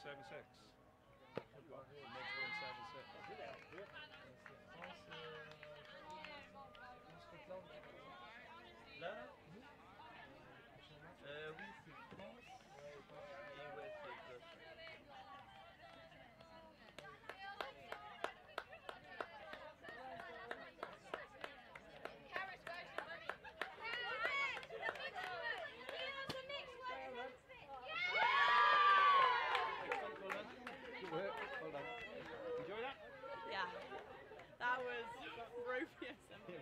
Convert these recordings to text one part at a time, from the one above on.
76. Metro in 76. Là, là oui, c'est France. Et ouais, c'est Écosse. Enjoy that? Yeah, that was rubious. Good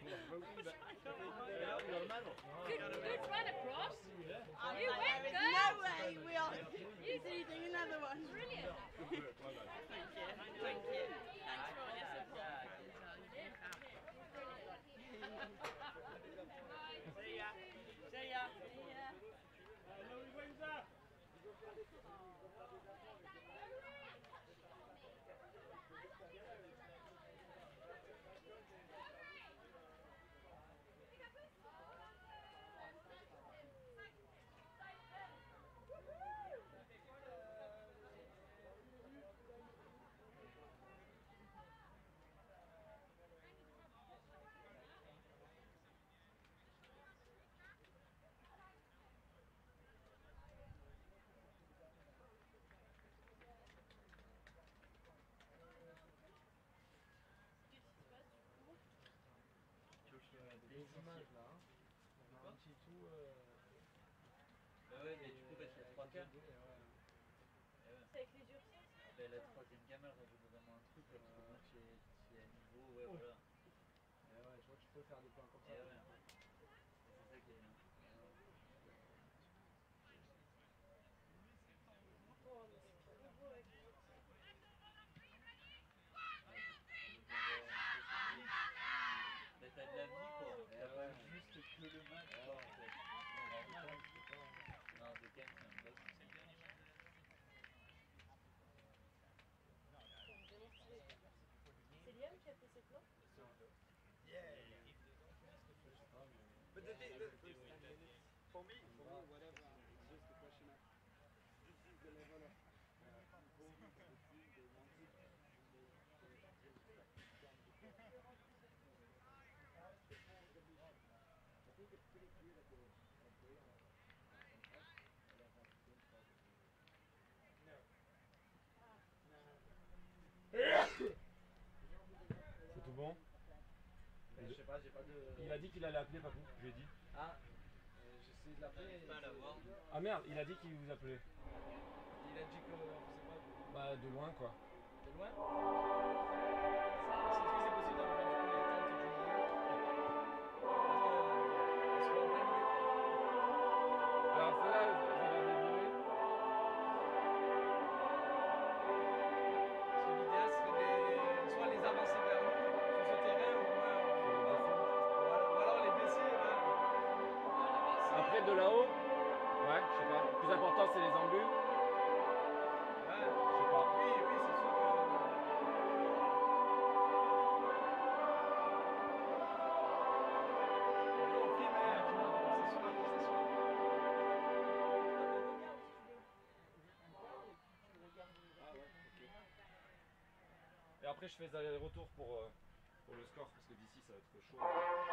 run across. You went There's good. no way we are doing another one. Brilliant. Thank you. Thank you. Thanks for all your support. See ya. See ya. See ya. Des images là, hein. On a un petit tout. Bah ouais, mais du coup, bah, c'est la 3 quarts. C'est avec les ursins. Bah, la troisième gamme, elle rajoute vraiment un truc, parce que moi, c'est à niveau, ouais, voilà. Et ouais, je vois que tu peux faire des plans comme ça. Et ouais. C'est ça qui est bien. Oh, mais c'est trop beau avec les ursins. Bah, t'as de la vie, quoi. T'as pas juste que le match, quoi, en fait. Non, c'est quand même un boss. C'est Liam qui a fait ces plans? But the first 10 minutes, for me, whatever, it's just a question of this is the level of involvement of the team they wanted. I think it's pretty clear that they are on track. C'est tout bon? Je sais pas, j'ai pas de... Il a dit qu'il allait appeler Papou, je lui ai dit. Ah, j'essaie de l'appeler. Pas à l'avoir. Ah merde, il a dit qu'il vous appelait. Il a dit que, je sais pas, Bah de loin quoi. de loin. Est-ce que c'est possible d'enlever du coup les tentes du milieu? Parce qu'on est en plein milieu. Alors celle-là, vous avez déboulé. Parce que l'idéal serait soit les avancer vers nous sur ce terrain ou alors les baisser. Après de là-haut, ouais, je sais pas. Le plus important c'est les embus. Ouais. Je sais pas. Oui, c'est sûr que... On filme, c'est sûr. Ah ouais, ok. Et après je fais des allers-retours pour le score parce que d'ici ça va être chaud.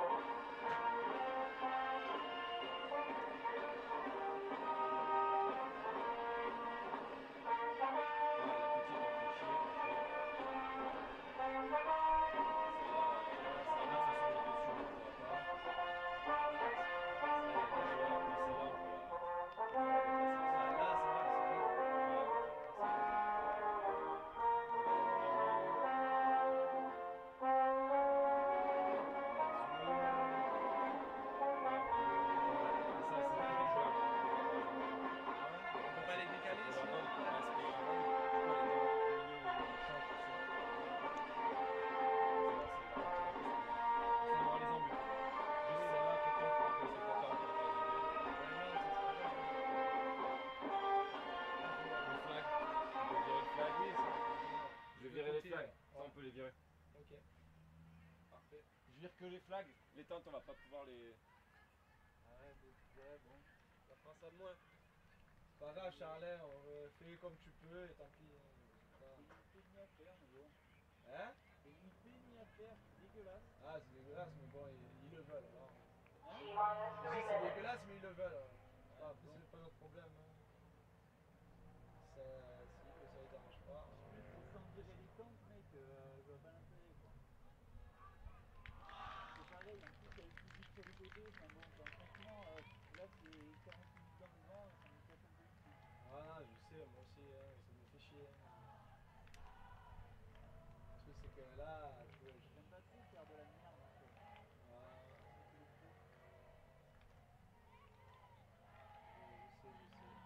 Je vais virer les flags, ça on peut les virer. Ok. Parfait. Je vire que les flags, les tentes on va pas pouvoir les... Ah ouais, bon. Ça prend ça de moins. Pas grave, Charlet, fais comme tu peux et tant pis. C'est limité ni à faire, mais bon. Hein? C'est limité ni à faire, c'est dégueulasse. Ah, c'est dégueulasse, mais bon, ils le veulent alors. Hein? Je dis c'est dégueulasse, mais ils le veulent alors. Ouais, Après, bon. c'est pas notre problème. Hein. Ça les dérange pas. Juste sans virer les tentes, mec, je vois pas l'intérêt quoi. C'est pareil, en plus avec musique sur les côtés, enfin bon, enfin, franchement, là c'est 40 minutes dans le vent, ça me casse un peu les couilles. Ah non, je sais, moi aussi, hein, ça me fait chier. Hein. Le truc c'est que là, J'aime pas trop faire de la merde en fait. Ah, Ça c'est le pro. je sais.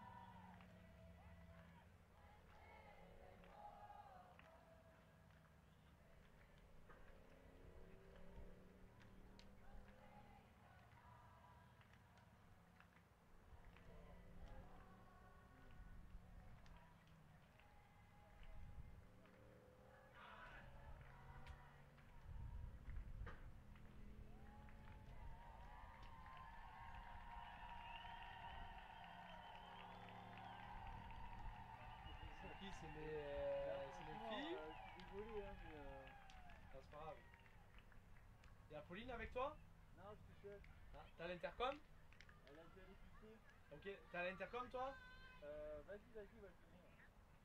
C'est qui? C'est les filles? Je suis désolé, hein, mais. Non, c'est pas grave. Y'a Pauline avec toi? Non, je suis seul. Ah, t'as l'intercom? Elle a dû aller pisser. Ok, t'as l'intercom toi? Vas-y, va sonner. Ouais.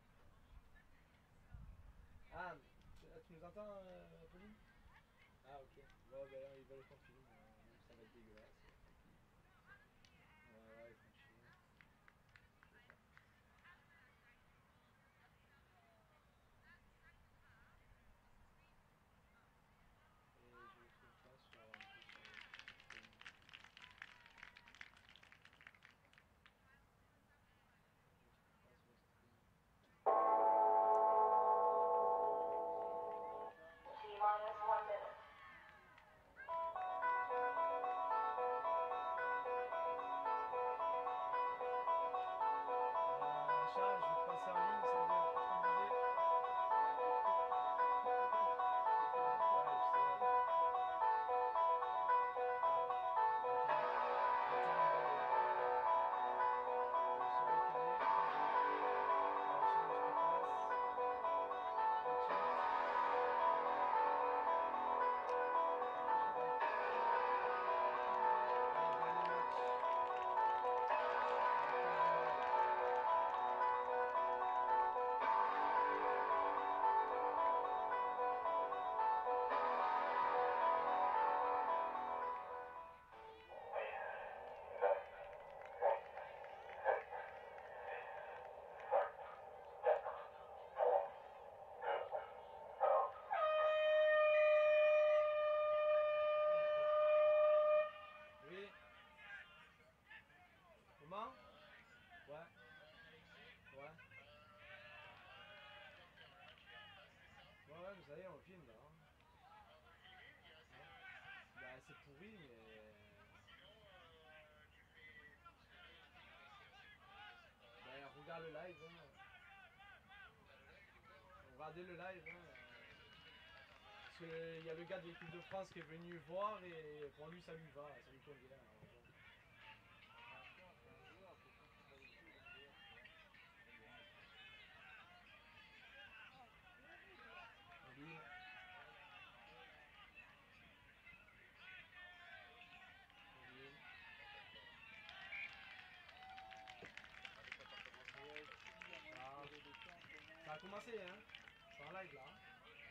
Ah, tu nous entends, Pauline? Ah, ok. Bon, ben là, ils veulent qu'on filme, même si ça va être dégueulasse. Tant pis. Ouais, ils font chier. C'est ça. Et je le trouve pas sur, en plus, sur Pauline. Je le trouve pas sur le stream. Charles, je vais te passer en ligne sans trop bouger. Ouais, mais je te promets, là. Je te promets que Ouais, je sais. je te promets. On entend dans le son calé. Charles, je te passe. Le cheat. Tac. Allez, dernier match. Après la mort. Pourquoi il n'y a pas de putain? Oui. Comment? Ouais. Ouais. Ouais, mais ça y est, on le filme là. Hein. Hein? Bah, c'est pourri, mais. Ben, regarde le live. Hein. Regardez le live. Hein. Parce qu'il y a le gars de l'équipe de France qui est venu voir et pour lui ça lui va, ça lui convient. Alors bon. Mais encore, c'est un joueur, de toute façon, on s'en bat les couilles d'un joueur, tu vois. Mais bon, écoute. Pauline. Pauline. Et si, à moins de Ah, tirer des temps en ce ça a moment. commencé, hein. C'est en live là. Hein.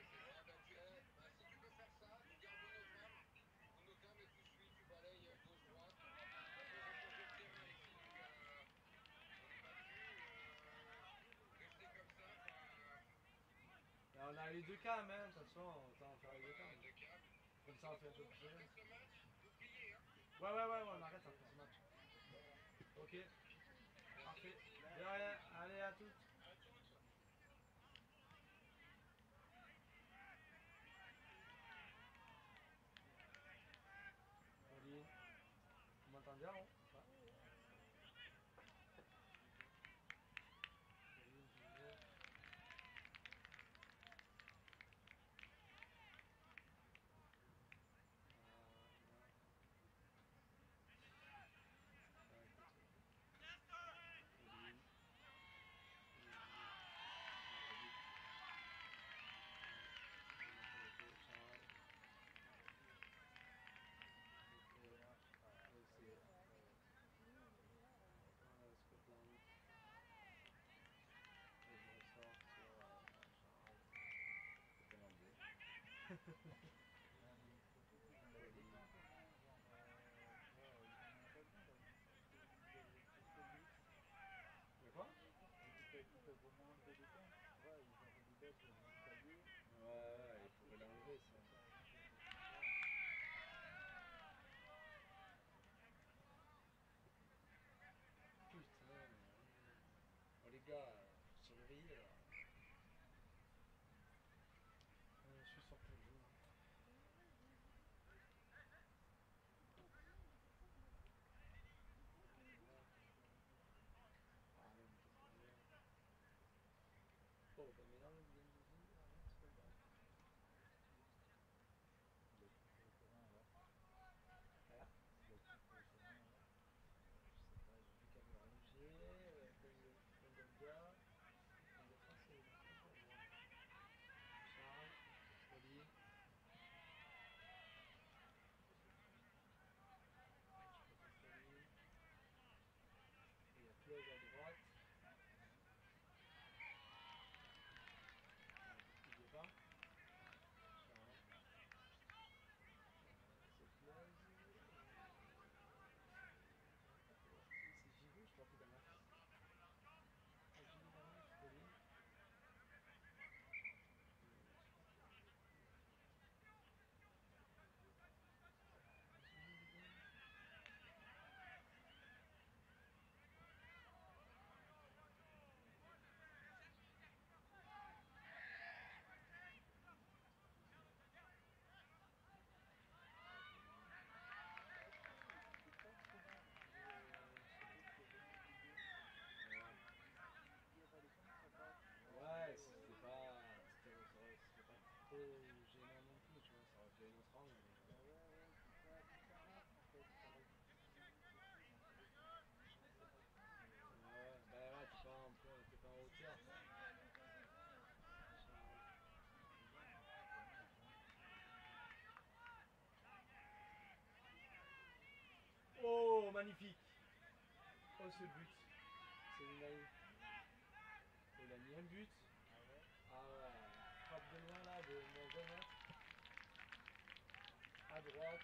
Et on a les deux cams, hein. De toute façon, autant faire les deux cams. Comme ça, on fait un peu plus de jeu. Ouais, on arrête après ce match. Ok, parfait. De rien, allez à toutes. Pauline, vous m'entendez, hein? Ouais. Pauline, toujours. Non. Bah écoute. Pauline. magnifique. Oh, ce but. C'est Unai. Il a mis un but. Ah ouais. Ah ouais. Frappe de loin là, de moins 20 mètres. À droite.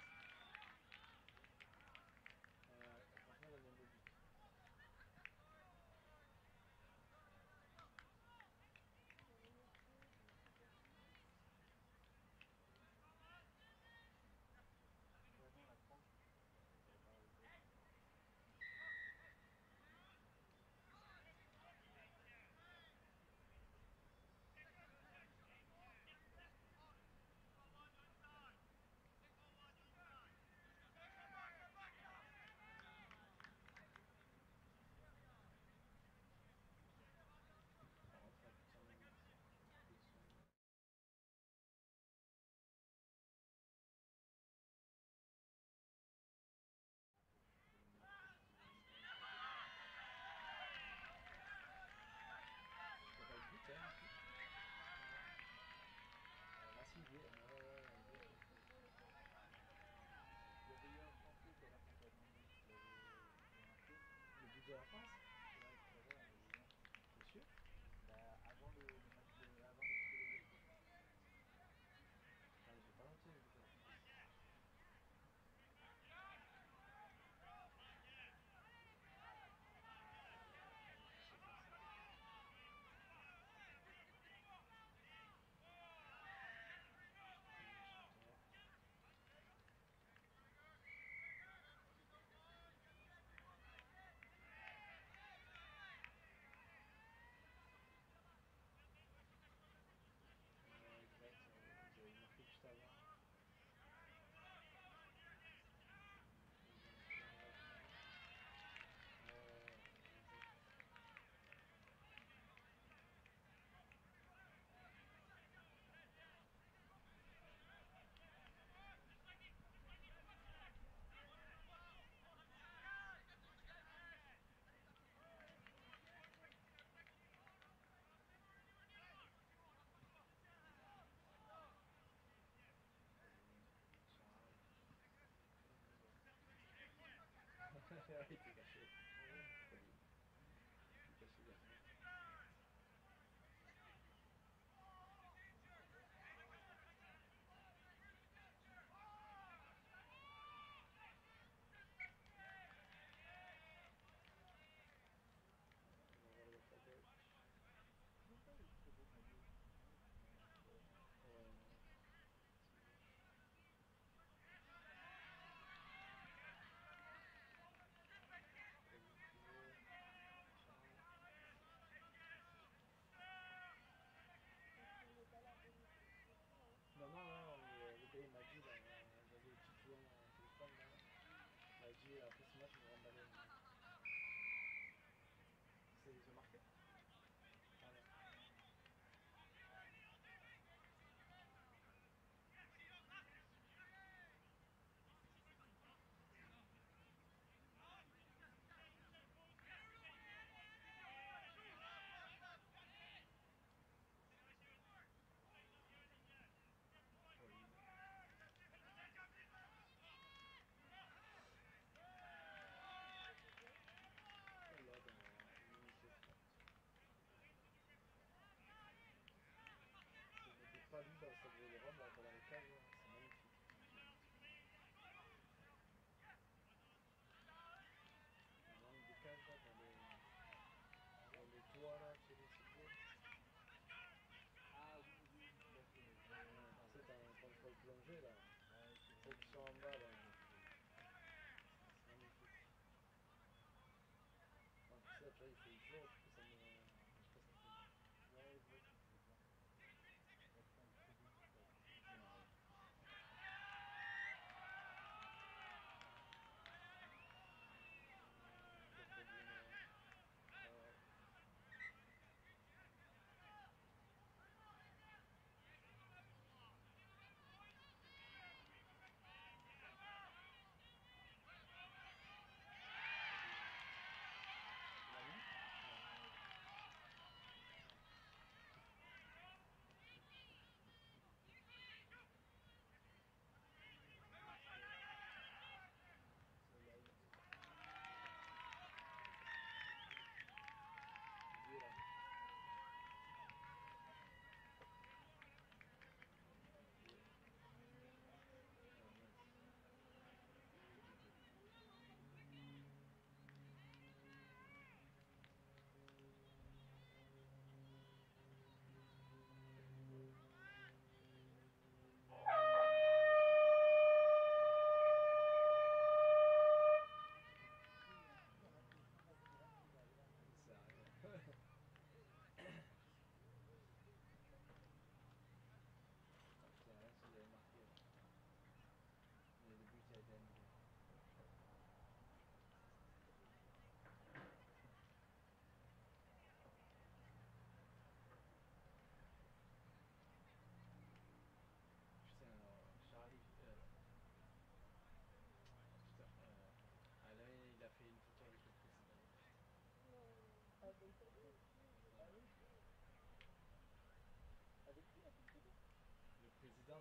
Franchement, il a mis un beau but. Ouais, non, la France, ça va pas arriver. On rentre à plus de 100 minutes. Plus de 100 minutes. Il n'y a pas de but, hein, du tout. Ah si, il y est. Ouais, ouais, il y est. Il y avait eu un Français tout à l'heure qui t'a demandé s'il avait marqué. Le but de la France. Ouais, tout à l'heure, il y en avait eu un. T'es sûr? Bah, avant le match avant le but de l'égalité. Ah, j'ai pas noté le but de la France. Je sais faire ça. Allez, chanteur. Ouais, exact. Ils avaient marqué juste avant. Ils ont marqué un rapidement. Exact. Pauline, Charles. Ouais, il était caché. Pauline. Il était caché derrière. On va voir le left à gauche. Ils n'ont pas les très beaux maillots. Non, non, c'est pas. Ouais, non. C'est moche. Pauline toujours. Charles. Donc on n'est pas là pour nous féliciter, hein. Non, non, non, mais le gars il m'a dit là, j'avais le Titouan au téléphone là. Il m'a dit après ce match on va remballer. Ils ont marqué? Ah non. Pauline. C'est bien. Elle là dans l'unité 30. Il y a des palus dans le stade Vélodrome, là, dans les cages, là. C'est magnifique. J'ai vu ça. L'angle des cages là, Ah dans ouais? les toits là, tu sais, les ciseaux. Ah oui, oui, oui, tout à fait, oui. Ouais, ouais, Ouais, ça, tu sais, ouais. quand il faut le plonger là, Ouais, c'est ceux vraiment qui sont en magnifique. bas Ouais, là, j'ai vu, j'ai vu. c'est magnifique. En plus là, tu vois, il fait jour, du coup ça me. Je sais pas, ça me fait bien. Ouais, je vois ce que tu veux dire. Ouais, c'est un très beau but, là, franchement. Ouais. De Pauline, ouais. Ouais. Pauline. Tu l'as mis?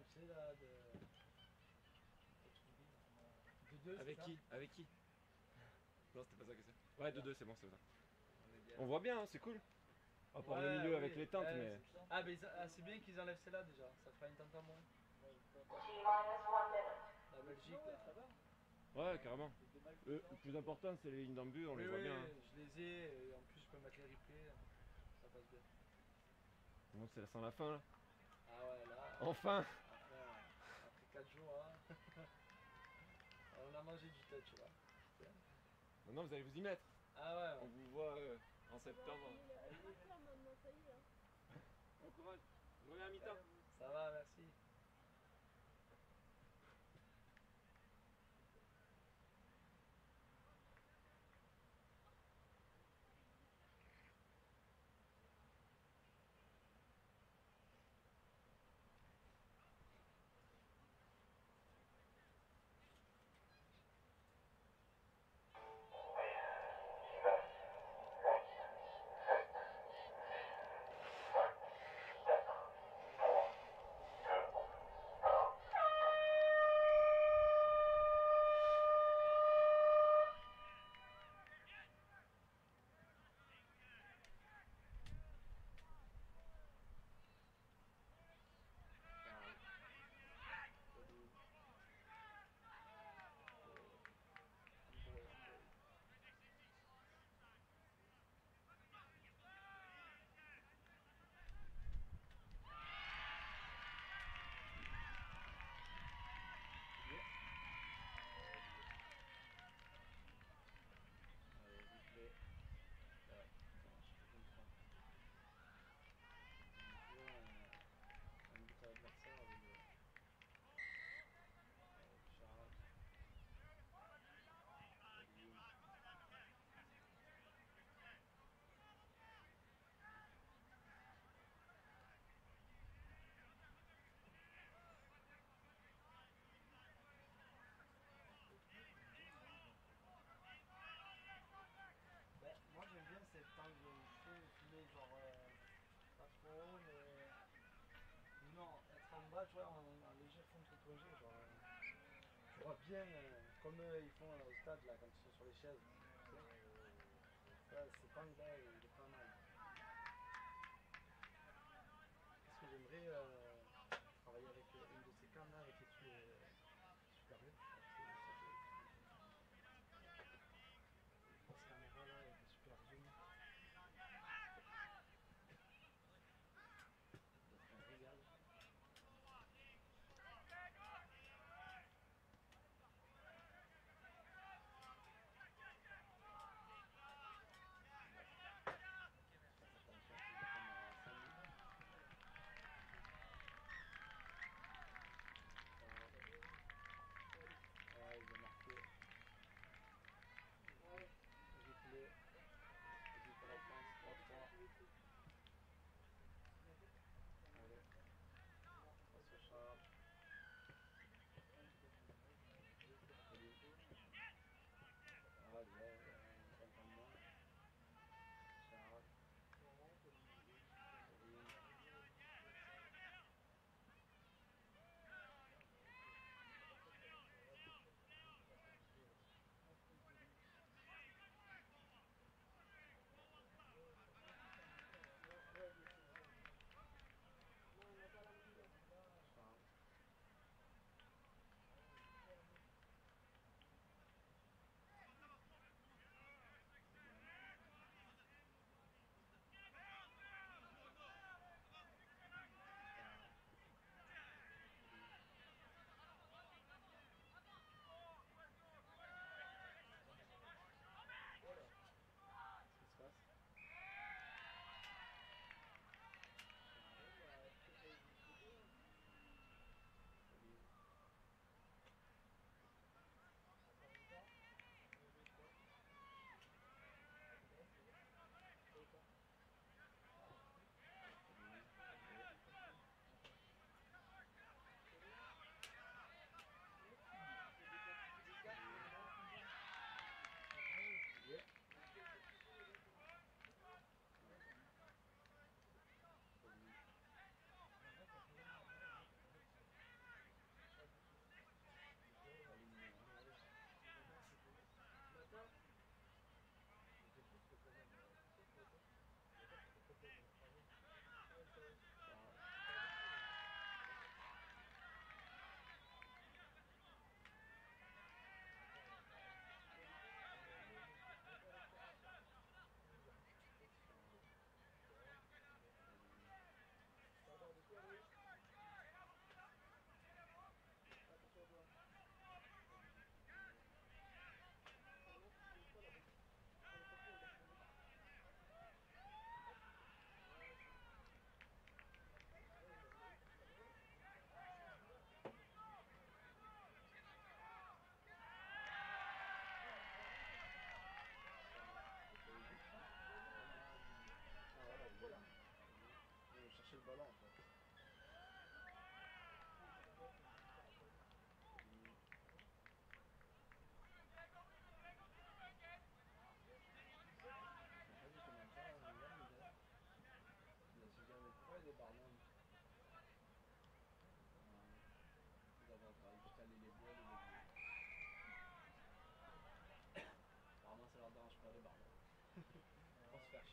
tu sais là, de deux, c'est Avec ça? qui? Avec qui? Non, c'était pas ça que c'est. Ouais, 2-2, c'est bon, c'est ça. On est bien. On voit bien, hein, c'est cool. À part le Ouais, milieu oui, avec les tentes, ouais, mais. c'est ça. Ah, mais c'est bien qu'ils enlèvent celle-là déjà, ça fera une tente en moins. La Belgique Ouais, là. ça va. Ouais, carrément. C'est de mal Le puissance. plus important, c'est les lignes d'embu, on Oui, les voit oui, bien. Hein. je les ai, et en plus je peux mettre les replays, ça passe bien. Bon, c'est sans la fin là. Ah ouais, là, Enfin! après 4 jours, hein, on a mangé du touch là. Putain. Maintenant, vous allez vous y mettre. Ah ouais, On ouais. vous voit en Ça va septembre. enchaîner les réfractaires maintenant, ça y est. Hein. Bon courage. Je reviens à mi-temps. Ça va, merci. Replay. Ouais, attends, je te comprends. On voit un but à l'adversaire avec Charles. Salut. Ben, moi j'aime bien cette angle, tu sais, filmer genre pas trop haut, mais. Ou non, être en bas, tu vois, en léger fond triplongé, genre. Tu vois bien, comme ils font au stade là, quand ils sont sur les chaises. Tu sais. Ça, cet angle là, il est pas mal. Parce que j'aimerais travailler avec une de ces cannes là avec les tuyaux super bien. Une grosse caméra là avec des super zoom. Ça doit être un régal.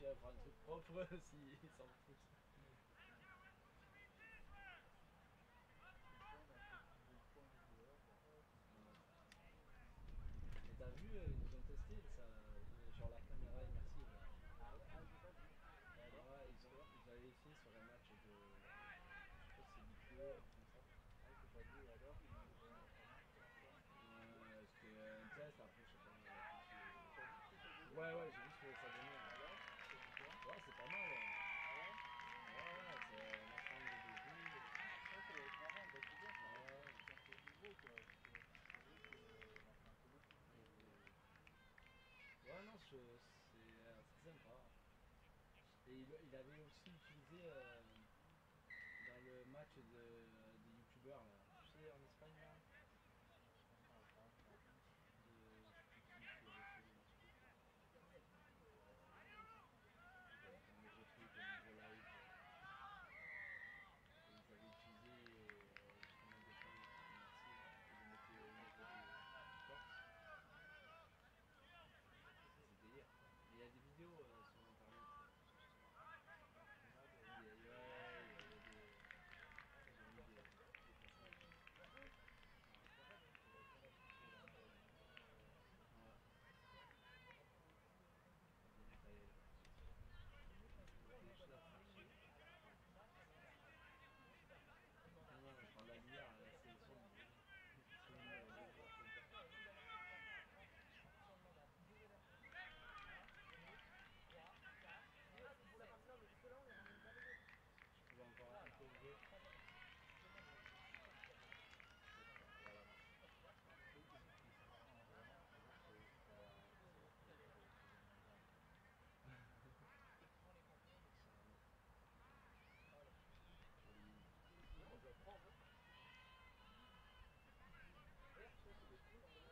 Vichy va faire un truc propre s'ils s'en foutent. Et t'as vu, ils ont testé ça, genre la caméra immersive. Ah ouais, ah j'ai pas vu. Et alors? Ouais, ils avaient essayé sur un match de. Je sais pas si c'est Vichy, un truc comme ça. Ah j'ai pas vu, et alors ils ont comment comment ça? C'était un test, après je sais pas. T'as vu ce que ça donnait? Ouais, j'ai vu ce que ça donnait. Alors? T'as dit quoi? Ouais, c'est pas mal. Ah ouais? Ouais, c'est un ensemble de vues. Ça doit être marrant, bah c'est bien, Ouais. c'est un peu nouveau quoi, parce que c'est vrai qu'on en fait un peu beaucoup. Ouais, non, c'est sympa. Et il avait aussi utilisé dans le match des youtubeurs là. Tu sais, en Espagne là. Ça me parle pas ça. Je sais plus qui avait fait le truc. Ils avaient fait un nouveau truc, un nouveau live. Et ils avaient utilisé justement des caméras immersives. Ils les mettaient au niveau du torse. C'est délire quoi. Mais il y a des vidéos sur internet sur ce truc. Il y en a de. Ouais, il y a ils ont mis des passages. Ça doit être pour l'entraînement, tout ça. Ouais. Bien détaillé là. Des choses à faire chier. Non, je parle de la lumière, là, c'est sombre. C'est une lumière comme ça. Je pouvais encore un peu ouvrir. Voilà. Ils s'en font vraiment, on dirait que c'est la photo de Seconde Mondiale. Charme. Joli. Ça c'est des foot ça?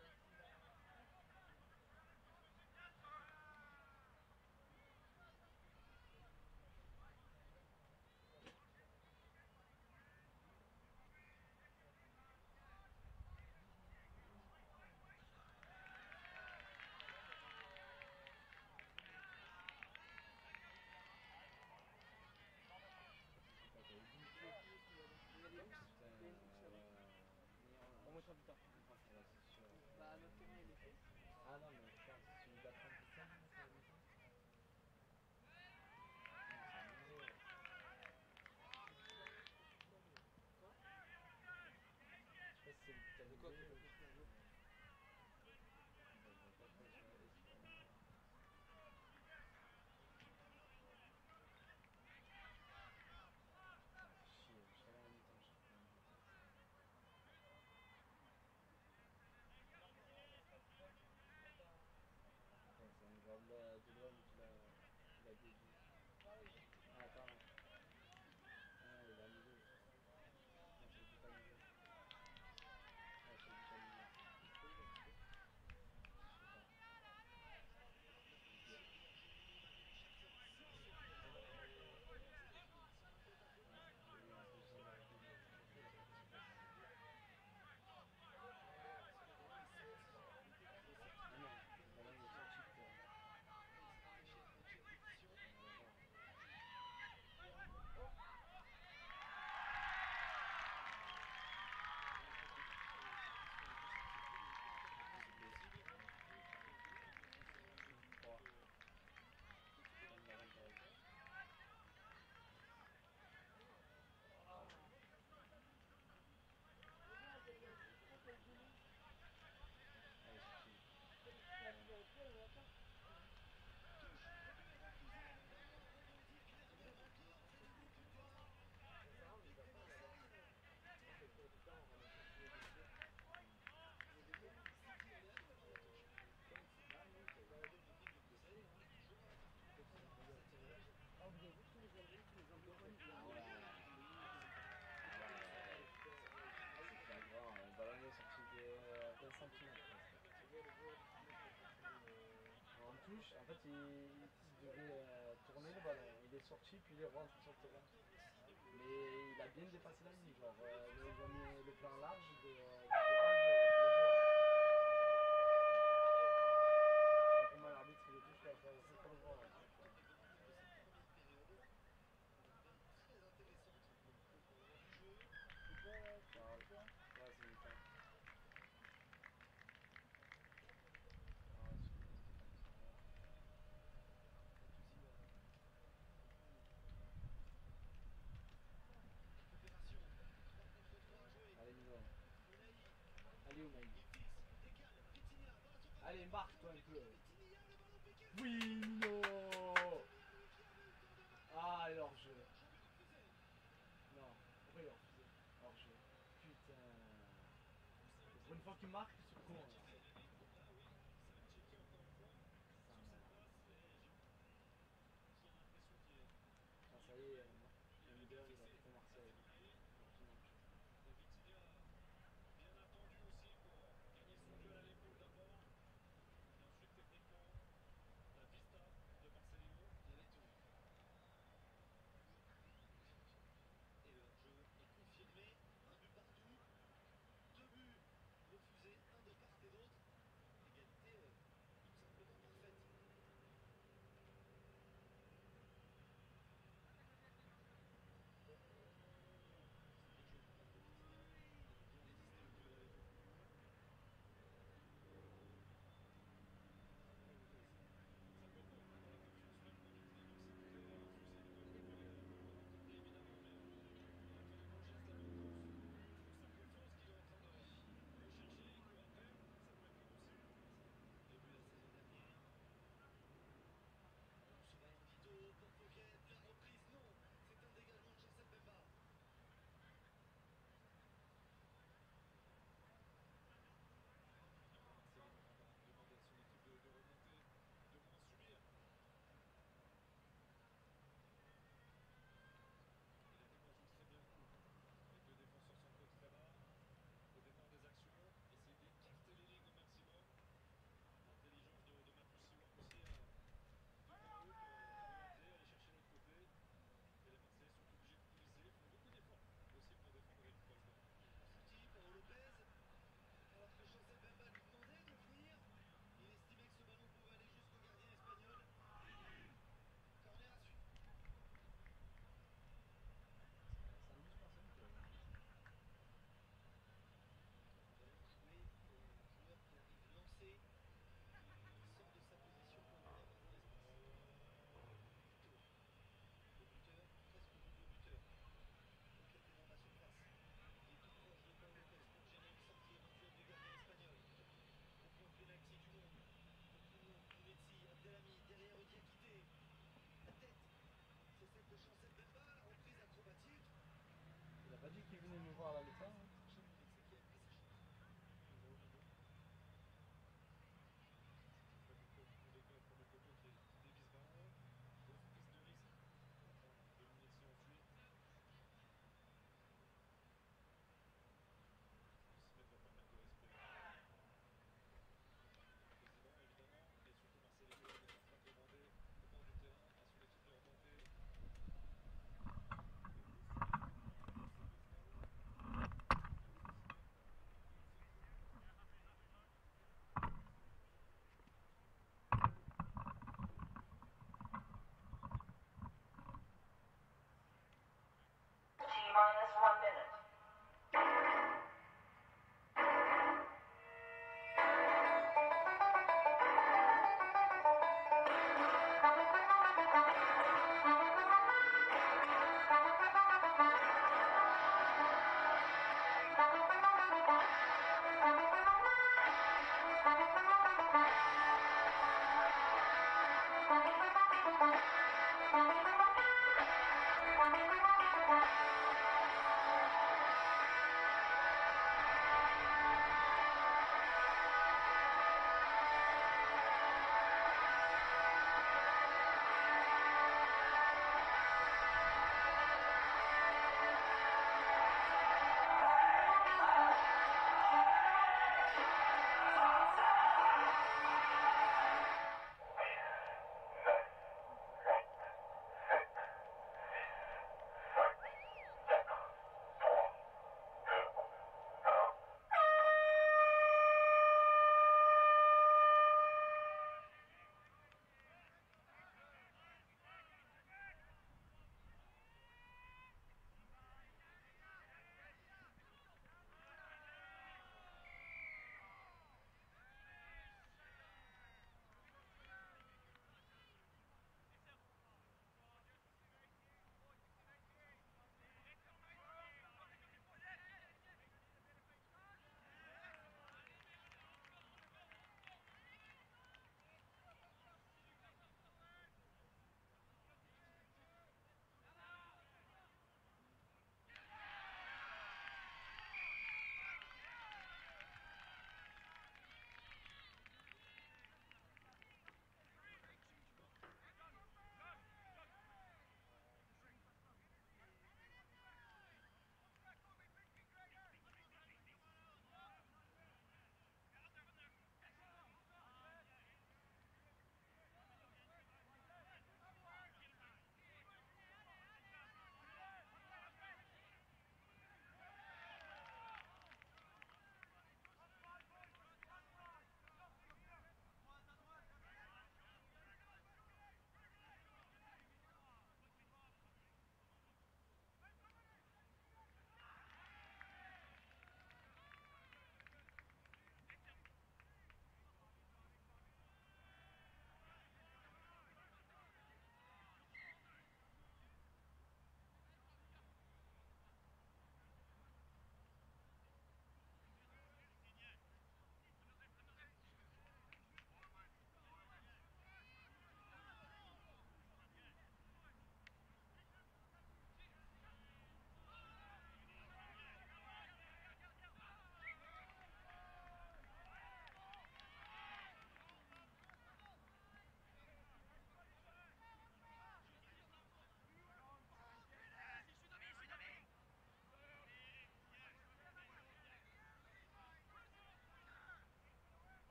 C'est quoi, t'avais dit? Putain, Prends-moi ton du temps. ouais, c'est sûr. Bah, notre tournée, elle est faite. Ah non, mais je parle, c'est celui d'après ça, c'est la mi-temps? Non, c'est un nouveau. Quoi? Je sais pas si c'est le but à De quoi? l'idée T'as ou pas si compris un c'est. mot? Bah, je vois pas trop sur Espagnol. Ah, fais chier, juste avant la mi-temps, je prends un but. C'est bon. Attends, c'est un joueur de l'OM qui l'a dévié. Ah, attends. Ah, il a annulé. Non, c'est le but annulé. Ouais, c'est le but annulé. Pourquoi il a annulé? Je sais pas. Ok. Ouais. Et en plus, il a arrêté de dire que c'est pas ça. Ah non, le ballon il est sorti de terrain. Rien à voir. Équipé. 3. Comme l'avantage. Ah, il est sorti. Ouais. Hmm. Ah, vous avez vu tous les albums, tous les anglophones, ils Ah ont ouais. Ah ouais. C'est flagrant. Le ballon il est sorti d'un centimètre presque. En touche, en fait, il devait tourner le ballon. Il est sorti, puis il est rentré sur le terrain. Mais il a bien dépassé la ligne. Genre, ils ont mis le plan large du virage, tu le vois. Je sais pas comment l'arbitre il est touche, là, ça, c'est pour le voir à chaque fois. marque toi un peu. Oui, non. Ah, il est hors jeu. Non, pourquoi il est refusé? Hors jeu. Putain. Pour une fois qu'il marque, ce con là. Sa mère. Ah, ça y est, le leader il a quitté Marseille. Pour tout le match.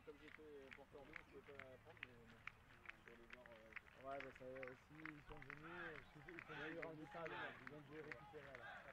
comme j'étais porteur d'eau, je pouvais pas prendre, mais bon, je suis allé voir. Ouais, bah ça, s'ils sont venus, ils sont venus rendre ça, ils vont te les récupérer là.